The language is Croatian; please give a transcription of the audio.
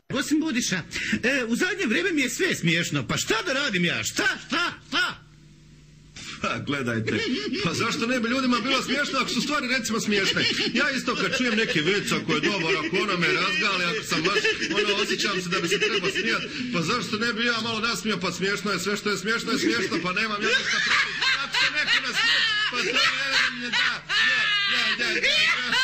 Osim Budiša, u zadnje vrijeme mi je sve smiješno. Pa šta da radim ja? Šta? Pa gledajte, pa zašto ne bi ljudima bilo smiješno ako su stvari recimo smiješne? Ja isto kad čujem neki vic ako je dobar, ako ona me razgali, ako sam baš, osjećam se da bi se trebao smijati, pa zašto ne bi ja malo nasmijao, pa smiješno je, sve što je smiješno, pa nemam ja ništa protiv. Ako se neko nasmije, pa to je, da,